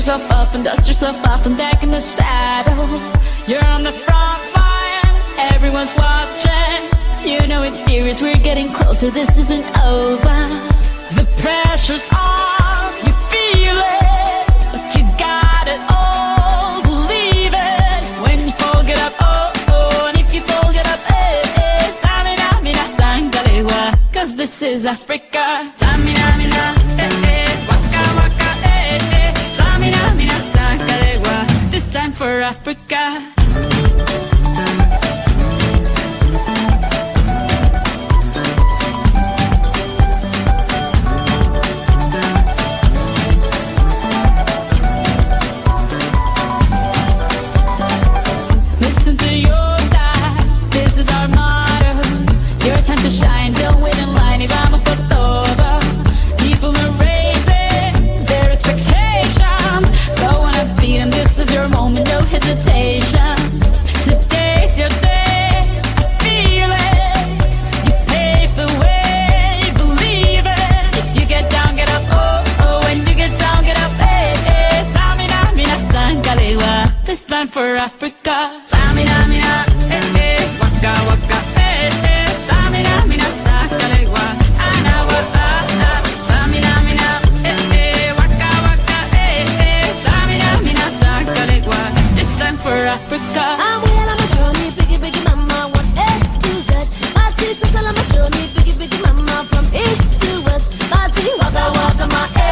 yourself up and dust yourself off and back in the saddle. You're on the front line, everyone's watching. You know it's serious, we're getting closer, this isn't over. The pressure's on, you feel it, but you got it all, believe it. When you fold it up, oh, oh, and if you fold it up, eh, eh, tamina, mina, sangalewa, cause this is Africa. Tamina, mina, eh, eh, waka, waka, eh, eh, tamina, mina, sangalewa, this time for Africa. Today's your day, I feel it. You pave the way, believe it. If you get down, get up, oh, oh. When you get down, get up, eh, eh. Tamina, mina, sangalewa, this time for Africa. Tamina, mina, eh, eh. Waka, waka, eh, eh. Tamina, mina, sangalewa, anawa, ah, ah. Tamina, mina, eh, eh. Waka, waka, eh, eh. Tamina, mina, sangalewa, this time for Africa. I'm well on my journey, biggie, biggie mama, 1 A to Z. My sister's all on my journey, biggie, biggie mama, from east to west. My tea, waka, waka, my